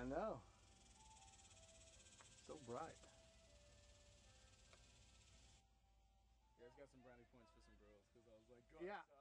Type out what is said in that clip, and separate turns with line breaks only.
I know. So bright.
You guys got some brownie points for some girls because I was like, God,
Yeah,